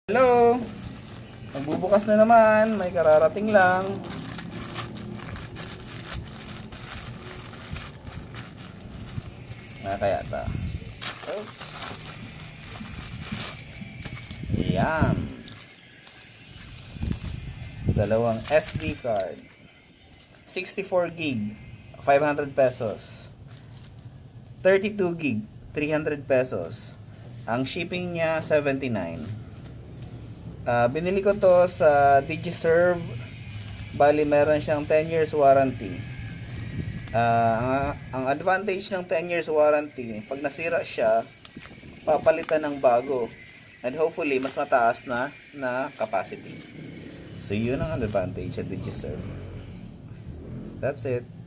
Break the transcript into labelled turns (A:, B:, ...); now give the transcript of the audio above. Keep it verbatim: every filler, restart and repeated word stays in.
A: Hello! Magbubukas na naman, may kararating lang. Ah, kaya ito. Oops. Ayan. Dalawang S D card. sixty-four gig, five hundred pesos. thirty-two gig, three hundred pesos. Ang shipping niya, seventy-nine. Uh, binili ko to sa DigiServe. Bali meron siyang ten years warranty. Uh, ang, ang advantage ng ten years warranty, pag nasira siya, papalitan ng bago. And hopefully mas mataas na na capacity. So yun ang advantage sa DigiServe. That's it.